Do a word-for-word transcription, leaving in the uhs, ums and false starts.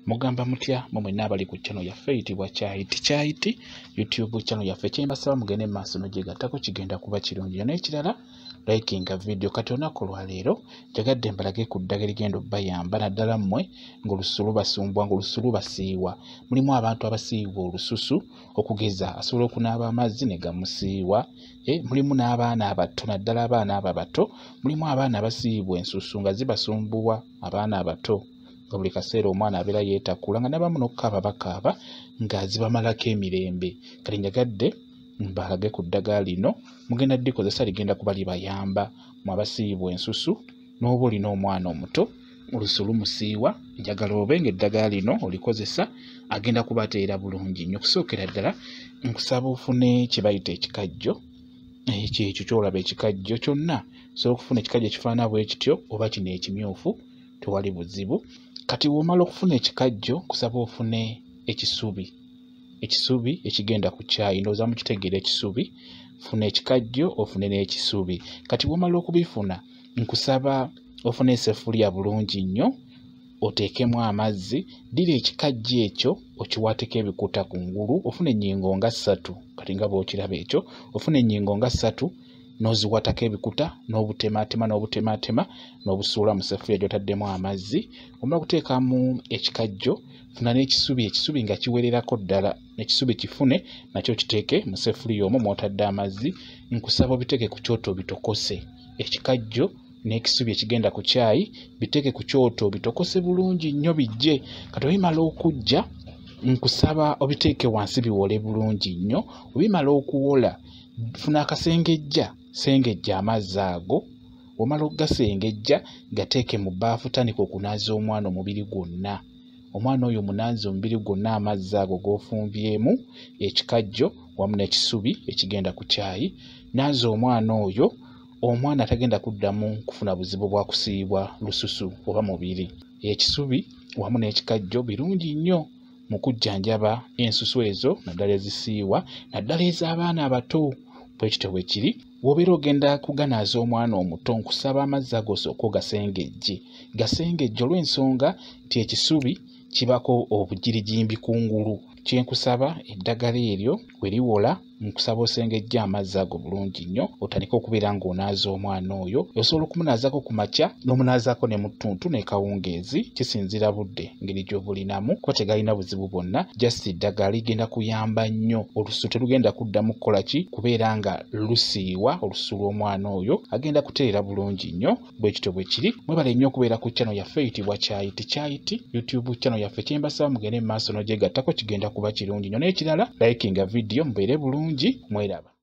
Mugamba mutya mumwe n'abali ku channel yaffe eyitibwa Kyayiti Kyayiti YouTube channel yaffe kyembasaba mugende maaso nojegattako kigenda kuba kirungi n'ekirala likinga video kati olunaku lwaleero jagadde mbalage ku ddagala ligenda obbayamba naddala mmwe ng'olususu basumbwa ng'olususu basiiwa mulimu abantu abasiiwa olususu okugeza asobola okunaaba amazzi ne gamusiiwa e mulimu n'abaana abato naddala abaana abato mulimu abaana abasiibwa ensusu nga zibasumbuwa abaana abato buli kaseera omwana abeera yeetakula nga nabamu n'okukaaba bakaaba nga zibamalako emirembe kati njagadde mbalage ku ddagala lino mugenda ddikozesa ligenda kuba libayamba mu abasiibwa ensusu n'oba olina omwana omuto olususu lumusiiwa njagala obe ng'eddagala lino olikozesa agenda kubateera bulungi nnyo. Okusookera ddala nkusaba ofune kye bayita ekikajjo ekyo ekyo kyolaba ekikajjo kyonna osobola okufuna ekikajjo ekifaanana bwe kityo oba kino ekimyufu tewali buzibu. Kati womala okufuna ekikajjo kusaba ofune ekisubi ekisubi ekigenda ku kyayi ndowooza mukitegeera ekisubi funa ekikajjo ofune n'ekisubi. Kati womala okubifuna nkusaba ofune eseffuliya bulungi nnyo oteekemu amazzi ddira ekikajjo ekyo okiwaateko ebikuta kungulu ofune ennyingo nga ssatu kati nga bw'okiraba ekyo ofune ennyingo nga ssatu n'oziwatako ebikuta n'obutemaatema n'obutemaatema n'obusuula mu seffuliya gy'otaddemu amazzi. Omala kuteekamu ekikajjo funa n'ekisubi ekisubi nga kiwererako ddala ekisubi kifune nakyo kiteeke mu seffuliya omwo mw'otadde amazzi nkusaba obiteeke ku kyoto bitokose ekikajjo n'ekisubi ekigenda ku kyayi biteeke ku kyoto bitokose bulungi nnyo bijje kati obimala okujja nkusaba obiteeke wansi biwole bulungi nnyo. Obimala okuwola funa akasengejja sengejja amazzi ago omala okugasengejja gateeke mu bbaafu tandika okunaaza omwana omubiri gwonna omwana oyo munaaza omubiri gwonna amazzi ago g'ofumbyemu ekikajjo wamu n'ekisubi ekigenda ku kyayi naaza omwana oyo omwana tagenda kuddamu kufuna buzibu bwa kusiibwa lususu oba mubiri. Ekisubi wamu n'ekikajjo birungi nnyo mu kujjanjaba ensusu ezo naddala ezisiiwa naddala ez'abaana abato bwe kityo bwe kiri. W'obeera ogenda kuganaaza omwana omuto nkusaba amazzi ago osooka ogasengejje gasengejje olw'ensonga nti ekisubi kibako obugirijimbi kungulu. Kyenkusaba eddagala eryo we liwola nkusaba osengejje amazzi ago bulungi nnyo otandika okubeera ng'onaaza omwana oyo osobola okumunaazako ku makya n'omunaazaako ne mu ttuntu ne kawungeezi kisinziira budde ngeri gy'obulinamu kuba tegalina buzibu bwonna just eddagala ligenda kuyamba nnyo olususu terugenda kuddamu kukola ki kubeera nga lusiiwa olususu lw'omwana oyo agenda kuteera bulungi nnyo bwe kityo bwe kiri. Mwebale nnyo okubeera ku channel yaffe eyitibwa Kyayiti Kyayiti YouTube channel yaffe kyembasaba mugende mu maaso n'ogyegattako kigenda kuba kirungi nnyo n'ekirala likinga video mubeere bulungi mweraba.